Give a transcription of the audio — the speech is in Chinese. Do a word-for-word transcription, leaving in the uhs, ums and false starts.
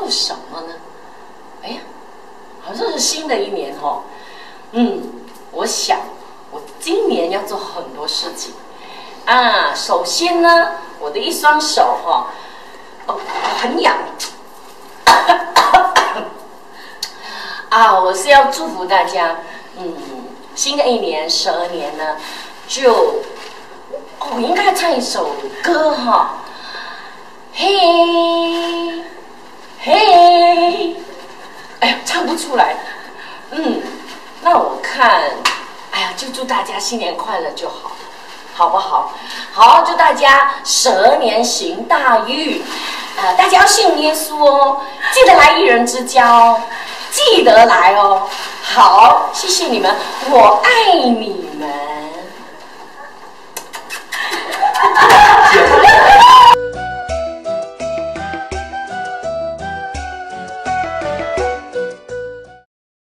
做什么呢？哎呀，好像是新的一年哦。嗯，我想我今年要做很多事情啊。首先呢，我的一双手哈、哦，哦，很痒。啊，我是要祝福大家，嗯，新的一年蛇年呢，就哦，我应该唱一首歌哈，嘿，嘿，哎呀，唱不出来，嗯，那我看，哎呀，就祝大家新年快乐就好，好不好？好，祝大家蛇年行大运，呃，大家要信耶稣哦，记得来一人之家哦。记得来哦，好，谢谢你们，我爱你们。